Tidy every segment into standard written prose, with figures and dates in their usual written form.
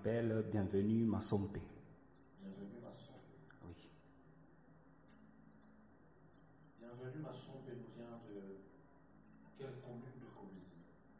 m'appelle Bienvenue Massompe. Bienvenue Massompe. Oui. Bienvenue Massompe nous vient de quelle commune de Cobésie?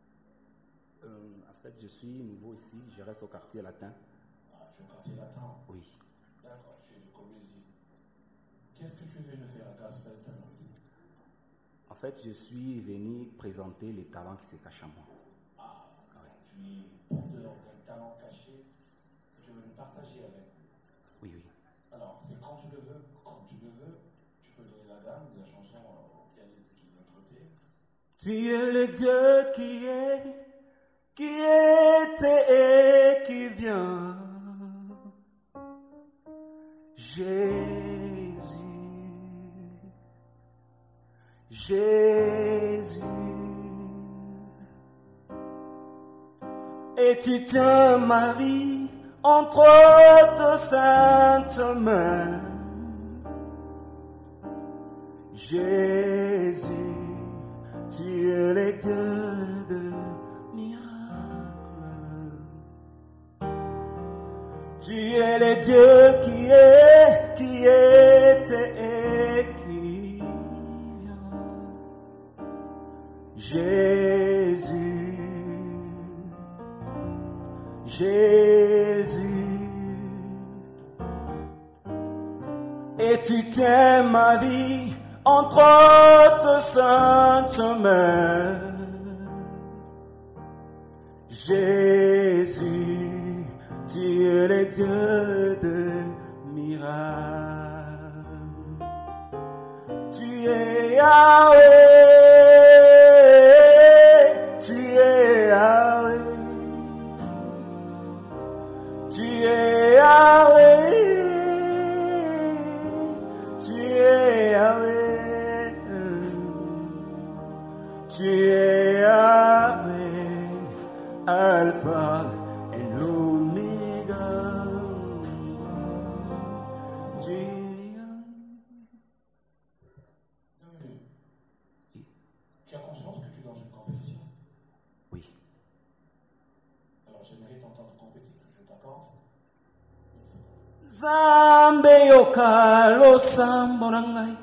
En fait, je suis nouveau ici, je reste au quartier latin. Ah, tu es au quartier latin? Oui. D'accord, tu es de Cobésie. Qu'est-ce que tu es venu faire à Gospel Talent? En fait, je suis venu présenter les talents qui se cachent en moi. Ah, ouais. Tu es porteur d'un talent caché que tu veux nous partager avec nous. Oui, oui. Alors, c'est quand tu le veux, tu peux donner la gamme de la chanson au pianiste qui vient traiter. Tu es le Dieu qui était et qui vient. Jésus, Jésus, et tu tiens ma vie entre tes saintes mains. Jésus, tu es le Dieu de miracles. Tu es le Dieu qui était et qui vient. Jésus, Jésus, et tu tiens ma vie entre tes saintes mains. Jésus, tu es le Dieu de miracles. Tu es Yahweh, tu es Yahweh, tu es Yahweh, tu es Yahweh, tu es Yahweh, Alpha et l'Oméga. Tu es Tu as conscience que tu es dans une compétition? Oui. Alors j'aimerais t'entendre compétir. Je t'accorde. Zambe yokalo sambo na ngai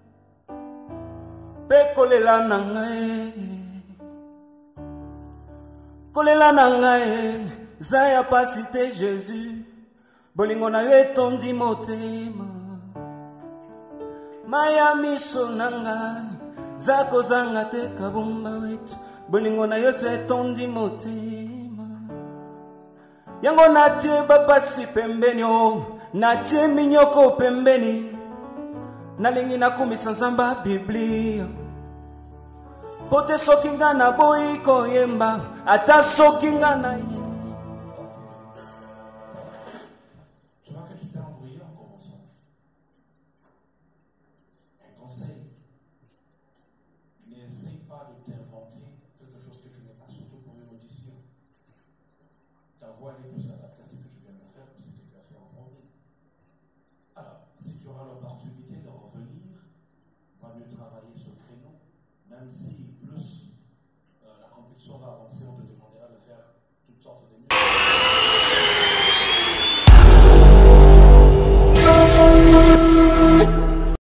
pe kolela na ngai, kolela na ngai za ya pasi te Jésus, bolingo na yo etondi motema. Maya miso na ngai za kozanga te kabumba wetu, bolingo na yo so etondi motema. Yango natie bapasi pembeni, natie minyoko pembeni, nalingi nakumisa nzamba Biblia. Pote soki nga na boyi koyemba, ata soki nga na ye. Tu vois que tu t'es embrouillé en commençant.